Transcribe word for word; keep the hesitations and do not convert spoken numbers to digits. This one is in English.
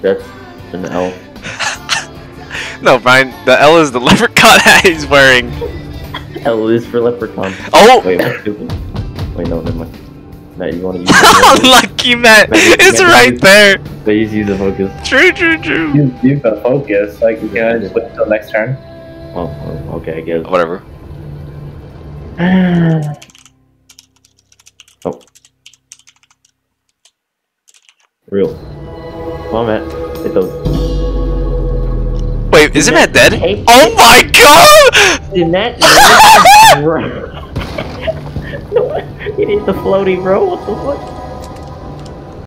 That's an L. No, Brian, the L is the leprechaun hat he's wearing. L is for leprechaun. Oh! Wait, I'm stupid. Wait, no, never mind. Matt, you wanna use the Lucky Matt! Matt, It's Matt, right use, there! Please use the focus. True, true, true. You, you've got focus. Like, you can just wait until next turn. Oh, oh, okay, I guess. Whatever. Oh. Real. Come on, Matt. Hit those. Wait, isn't Matt dead? Hey, Oh my god! Did Matt? No, he did the floaty, bro. What the fuck?